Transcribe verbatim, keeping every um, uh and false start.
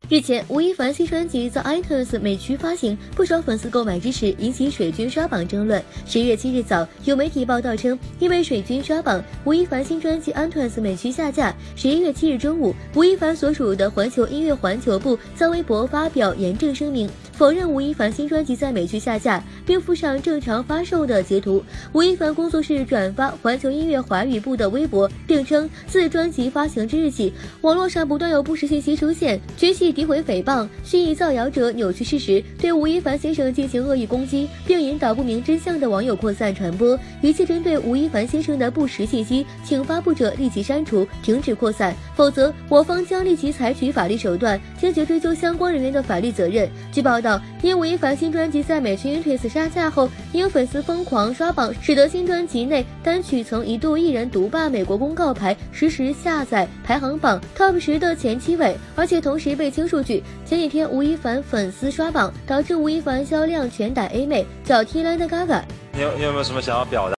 日前，吴亦凡新专辑在 iTunes 美区发行，不少粉丝购买支持，引起水军刷榜争论。十一月七日早，有媒体报道称，因为水军刷榜，吴亦凡新专辑 iTunes 美区下架。十一月七日中午，吴亦凡所属的环球音乐环球部在微博发表严正声明，否认吴亦凡新专辑在美区下架，并附上正常发售的截图。吴亦凡工作室转发环球音乐华语部的微博，并称自专辑发行之日起，网络上不断有不实信息出现，均系诋毁诽谤，蓄意造谣者扭曲事实，对吴亦凡先生进行恶意攻击，并引导不明真相的网友扩散传播。一切针对吴亦凡先生的不实信息，请发布者立即删除，停止扩散，否则我方将立即采取法律手段，坚决追究相关人员的法律责任。据报道，因吴亦凡新专辑在美区 iTunes 下架后，因粉丝疯狂刷榜，使得新专辑内单曲曾一度一人独霸美国公告牌实时下载排行榜 Top 十的前七位，而且同时被清数据。前几天吴亦凡粉丝刷榜，导致吴亦凡销量全打 A 妹，脚踢 Lady Gaga。 你有你有没有什么想要表达？